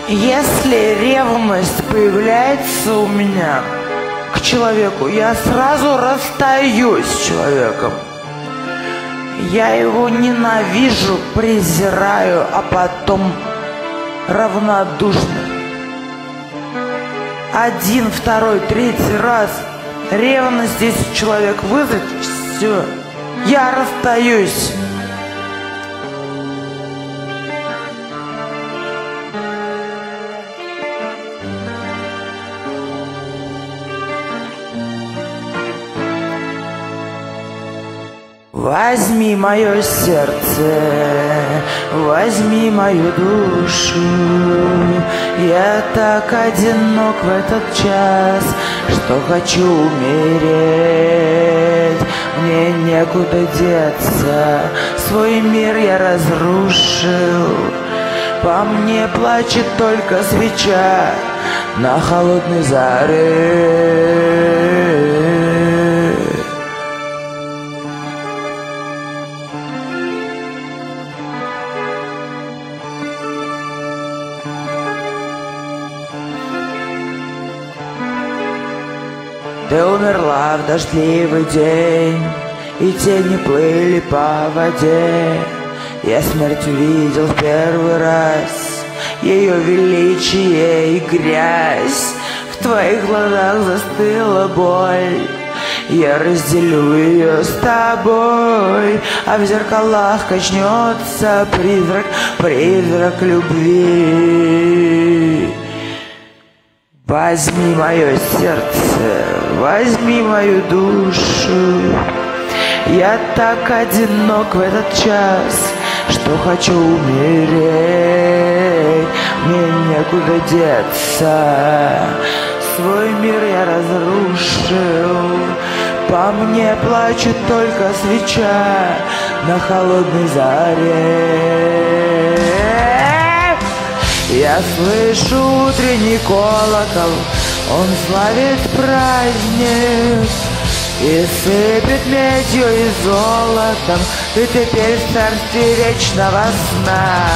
Если ревность появляется у меня к человеку, я сразу расстаюсь с человеком. Я его ненавижу, презираю, а потом равнодушно. Один, второй, третий раз ревность, если человек вызовет, все, я расстаюсь. Возьми мое сердце, возьми мою душу. Я так одинок в этот час, что хочу умереть. Мне некуда деться, свой мир я разрушил. По мне плачет только свеча на холодной заре. Ты умерла в дождливый день, и тени плыли по воде. Я смерть увидел в первый раз, ее величие и грязь. В твоих глазах застыла боль, я разделю ее с тобой. А в зеркалах качнется призрак, призрак любви. Возьми мое сердце, возьми мою душу. Я так одинок в этот час, что хочу умереть. Мне некуда деться, свой мир я разрушил. По мне плачет только свеча на холодной заре. Я слышу утренний колокол, он славит праздник и сыпет медью и золотом. Ты теперь в царстве вечного сна.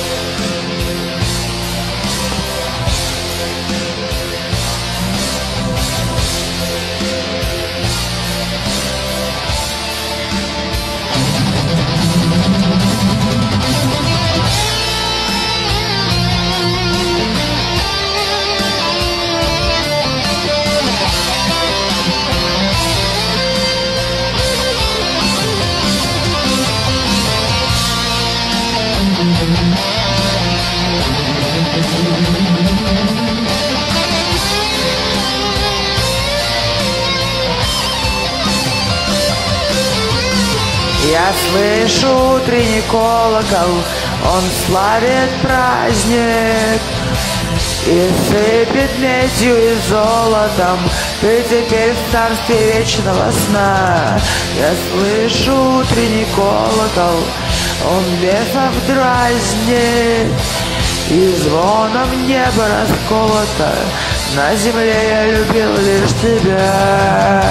Я слышу утренний колокол, он славит праздник и сыпет медью и золотом. Ты теперь в царстве вечного сна. Я слышу утренний колокол, он бесов дразнит, и звоном небо расколото. На земле я любил лишь тебя.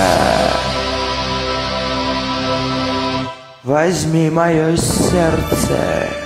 Возьми мое сердце,